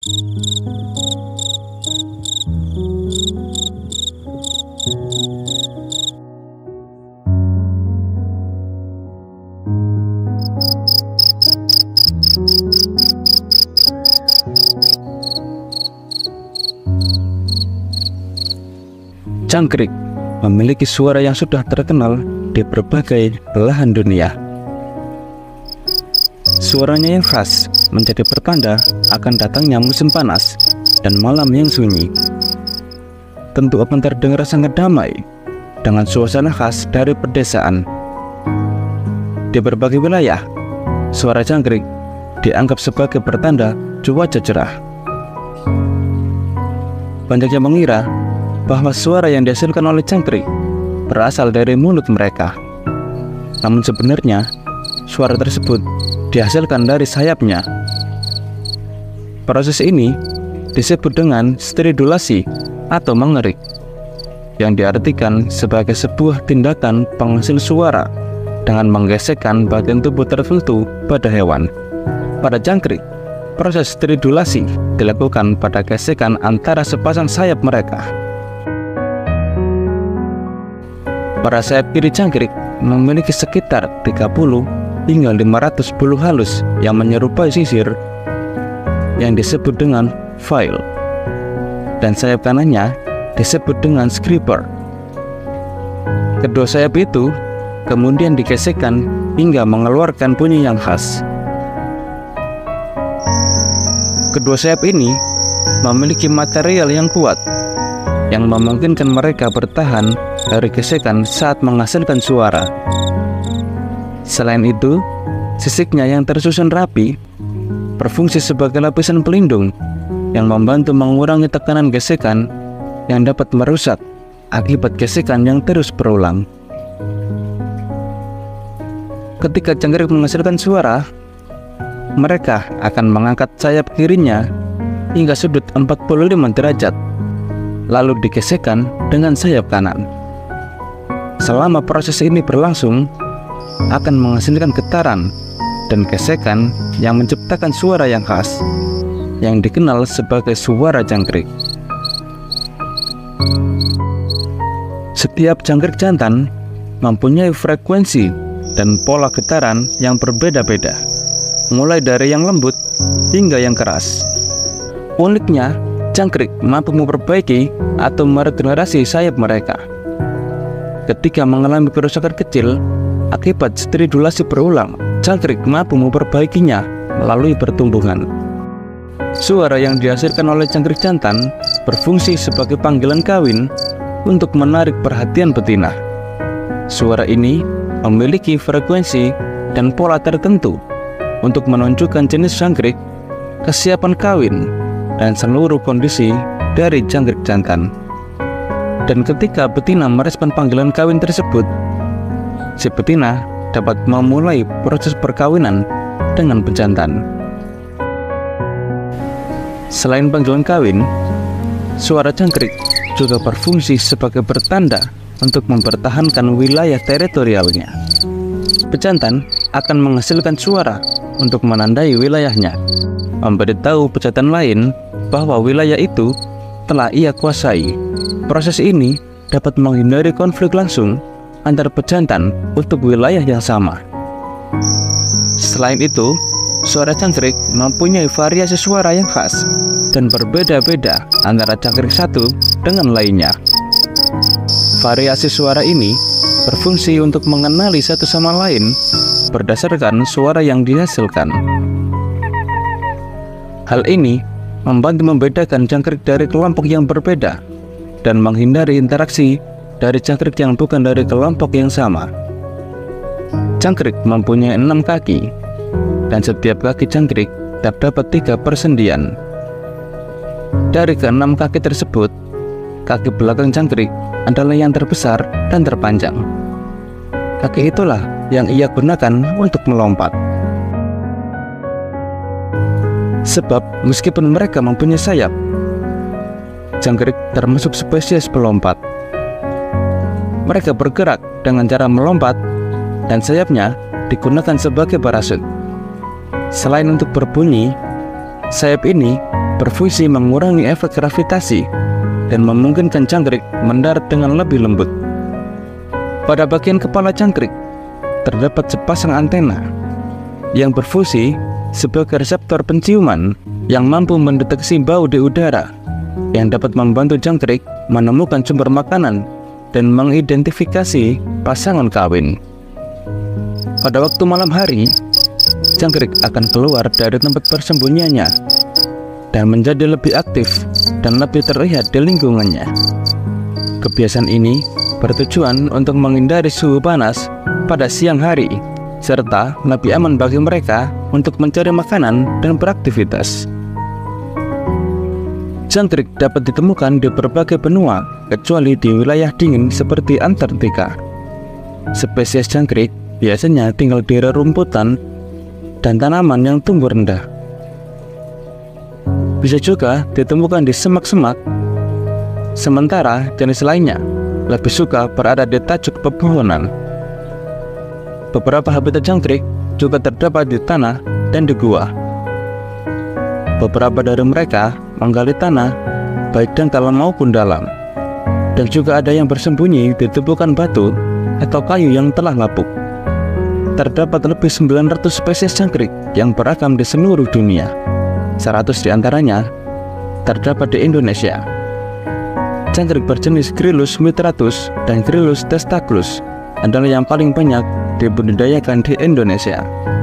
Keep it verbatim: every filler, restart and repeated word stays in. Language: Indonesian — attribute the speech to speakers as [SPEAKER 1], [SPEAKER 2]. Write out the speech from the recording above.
[SPEAKER 1] Jangkrik memiliki suara yang sudah terkenal di berbagai belahan dunia. Suaranya yang khas menjadi pertanda akan datangnya musim panas dan malam yang sunyi. Tentu akan terdengar sangat damai dengan suasana khas dari pedesaan. Di berbagai wilayah, suara jangkrik dianggap sebagai pertanda cuaca cerah. Banyak yang mengira bahwa suara yang dihasilkan oleh jangkrik berasal dari mulut mereka. Namun sebenarnya, suara tersebut dihasilkan dari sayapnya. Proses ini disebut dengan stridulasi atau mengerik, yang diartikan sebagai sebuah tindakan penghasil suara dengan menggesekkan bagian tubuh tertentu pada hewan. Pada jangkrik, proses stridulasi dilakukan pada gesekan antara sepasang sayap mereka. Pada sayap kiri jangkrik memiliki sekitar tiga puluh hingga lima ratus bulu halus yang menyerupai sisir yang disebut dengan file, dan sayap kanannya disebut dengan scraper. Kedua sayap itu kemudian digesekkan hingga mengeluarkan bunyi yang khas. Kedua sayap ini memiliki material yang kuat yang memungkinkan mereka bertahan dari gesekan saat menghasilkan suara. Selain itu, sisiknya yang tersusun rapi berfungsi sebagai lapisan pelindung yang membantu mengurangi tekanan gesekan yang dapat merusak akibat gesekan yang terus berulang. Ketika jangkrik menghasilkan suara, mereka akan mengangkat sayap kirinya hingga sudut empat puluh lima derajat, lalu digesekkan dengan sayap kanan. Selama proses ini berlangsung, akan menghasilkan getaran dan gesekan yang menciptakan suara yang khas, yang dikenal sebagai suara jangkrik. Setiap jangkrik jantan mempunyai frekuensi dan pola getaran yang berbeda-beda, mulai dari yang lembut hingga yang keras. Uniknya, jangkrik mampu memperbaiki atau meregenerasi sayap mereka. Ketika mengalami kerusakan kecil akibat stridulasi berulang, jangkrik mampu memperbaikinya melalui pertumbuhan. Suara yang dihasilkan oleh jangkrik jantan berfungsi sebagai panggilan kawin untuk menarik perhatian betina. Suara ini memiliki frekuensi dan pola tertentu untuk menunjukkan jenis jangkrik, kesiapan kawin, dan seluruh kondisi dari jangkrik jantan. Dan ketika betina merespon panggilan kawin tersebut, si betina dapat memulai proses perkawinan dengan pejantan. Selain panggilan kawin, suara jangkrik juga berfungsi sebagai pertanda untuk mempertahankan wilayah teritorialnya. Pejantan akan menghasilkan suara untuk menandai wilayahnya, memberitahu pejantan lain bahwa wilayah itu telah ia kuasai. Proses ini dapat menghindari konflik langsung antar pejantan untuk wilayah yang sama. Selain itu, suara jangkrik mempunyai variasi suara yang khas dan berbeda-beda antara jangkrik satu dengan lainnya. Variasi suara ini berfungsi untuk mengenali satu sama lain berdasarkan suara yang dihasilkan. Hal ini membantu membedakan jangkrik dari kelompok yang berbeda dan menghindari interaksi dari jangkrik yang bukan dari kelompok yang sama. Jangkrik mempunyai enam kaki, dan setiap kaki jangkrik terdapat tiga persendian. Dari keenam kaki tersebut, kaki belakang jangkrik adalah yang terbesar dan terpanjang. Kaki itulah yang ia gunakan untuk melompat. Sebab meskipun mereka mempunyai sayap, jangkrik termasuk spesies pelompat. Mereka bergerak dengan cara melompat, dan sayapnya digunakan sebagai parasut. Selain untuk berbunyi, sayap ini berfungsi mengurangi efek gravitasi dan memungkinkan jangkrik mendarat dengan lebih lembut. Pada bagian kepala jangkrik terdapat sepasang antena yang berfungsi sebagai reseptor penciuman yang mampu mendeteksi bau di udara, yang dapat membantu jangkrik menemukan sumber makanan dan mengidentifikasi pasangan kawin. Pada waktu malam hari, jangkrik akan keluar dari tempat persembunyiannya dan menjadi lebih aktif dan lebih terlihat di lingkungannya. Kebiasaan ini bertujuan untuk menghindari suhu panas pada siang hari, serta lebih aman bagi mereka untuk mencari makanan dan beraktivitas. Jangkrik dapat ditemukan di berbagai benua, kecuali di wilayah dingin seperti Antartika. Spesies jangkrik biasanya tinggal di rerumputan dan tanaman yang tumbuh rendah. Bisa juga ditemukan di semak-semak, sementara jenis lainnya lebih suka berada di tajuk pepohonan. Beberapa habitat jangkrik juga terdapat di tanah dan di gua. Beberapa dari mereka menggali tanah, baik dangkal maupun dalam, dan juga ada yang bersembunyi di tumpukan batu atau kayu yang telah lapuk. Terdapat lebih sembilan ratus spesies jangkrik yang beragam di seluruh dunia. seratus diantaranya terdapat di Indonesia. Jangkrik berjenis Gryllus mitratus dan Gryllus testaculus adalah yang paling banyak dibudidayakan di Indonesia.